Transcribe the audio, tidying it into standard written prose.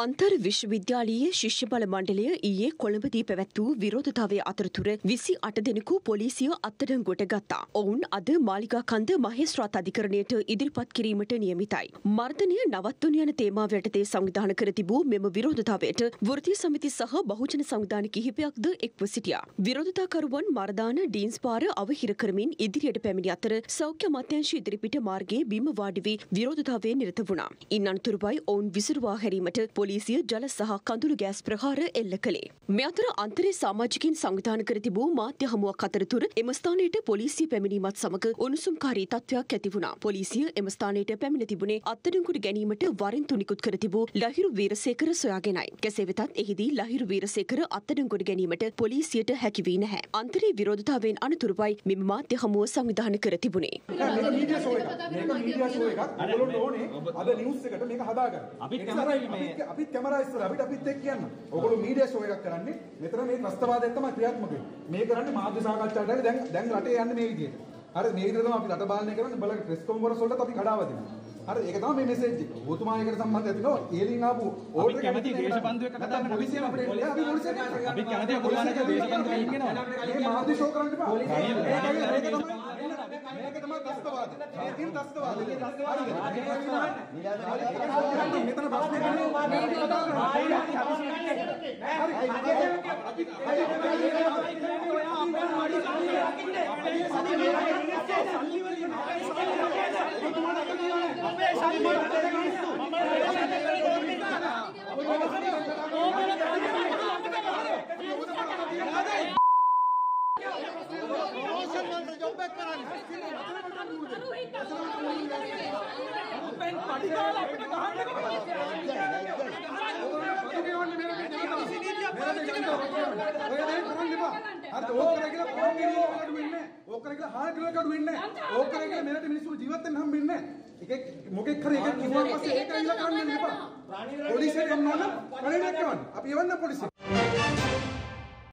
අන්තර් විශ්වවිද්‍යාලීය ශිෂ්‍ය බල මණ්ඩලය ඊයේ කොළඹදී පැවැත් වූ විරෝධතාවයේ අතරතුර 28 දෙනෙකු පොලිසිය අත්අඩංගුවට ගත්තා. ඔවුන් අද මාලිගා කන්ද මහේස්ත්‍රාත් අධිකරණයට ඉදිරිපත් කිරීමට නියමිතයි. මර්ධනය නවත්වනු යන තේමාව යටතේ සංවිධානය කර තිබූ මෙම විරෝධතාවයට වෘත්තීය සමිති සහ බහුජන සංවිධාන කිහිපයක්ද එක්ව සිටියා. විරෝධතාකරුවන් මර්දාන ඩීන්ස් පාර අවහිර කරමින් ඉදිරියට පැමිණි අතර සෞඛ්‍ය අමාත්‍යාංශ ඉදිරිපිට මාර්ගයේ බිම වාඩි වී විරෝධතාවයේ නිරත වුණා. ඉන් අනතුරුවයි ඔවුන් විසිරුවා හැරීමට පොලිසිය ජල සහ කඳුළු ගෑස් ප්‍රහාර එල්ල කළේ. මේ අතර අන්තරේ සමාජිකින් සංවිධානය කර තිබූ මාධ්‍ය හමුවක් අතරතුර එම ස්ථානයට පොලිසිය පැමිණීමත් සමග උණුසුම්කාරී තත්ත්වයක් ඇති වුණා. පොලිසිය එම ස්ථානයට පැමිණ තිබුණේ අත්අඩංගුවට ගැනීමට වරින්තු නිකුත් කර තිබූ ලහිරු වීරසේකර සොයාගෙනයි. කෙසේ වෙතත් එහිදී ලහිරු වීරසේකර අත්අඩංගුවට ගැනීමට පොලිසියට හැකි වී නැහැ. අන්තරේ විරෝධතාවයෙන් අනතුරුවයි මෙම මාධ්‍ය හමුව සංවිධානය කර තිබුණේ. අපිත් කැමරා ඉස්සර අපිත් එක්ක කියන්න. ඔයගොල්ලෝ මීඩියා ෂෝ එකක් කරන්නේ. මෙතන මේ ත්‍රස්තවාදයෙන් තමයි ක්‍රියාත්මක වෙන්නේ. මේ කරන්නේ මාධ්‍ය සාකච්ඡාවට දැන් රටේ යන්නේ මේ විදිහට. හරි මේ විදිහට තමයි අපි රට පාලනය කරන්නේ. බලන්න ප්‍රෙස් කොන්ෆරන්ස් වලට අපි කඩාව දෙනවා. හරි ඒක තමයි මේ මෙසේජ් එක. ඔතුමා එකට සම්බන්ධ ඇතිනෝ ඊලින් ආපු ඕඩර් එක කැමති දේශබන්දු එක කතා කරන්න පොලිසිය අපිට අපි පොලිසියට අපි කැමති ගුරුවරයෙක් දේශබන්දු එක කියනවා. මේ මාධ්‍ය ෂෝ කරන්න එපා. මේක තමයි ත්‍රස්තවාද. මේ තියෙන ත්‍රස්තවාද. මෙතන ප්‍රශ්නේ මොකෙක් කරේ එක කිව්වා පස්සේ ඒක ඉල්ල කරන්න එපා. පොලිසියට යන්න අපි යවන්න පොලිසියට.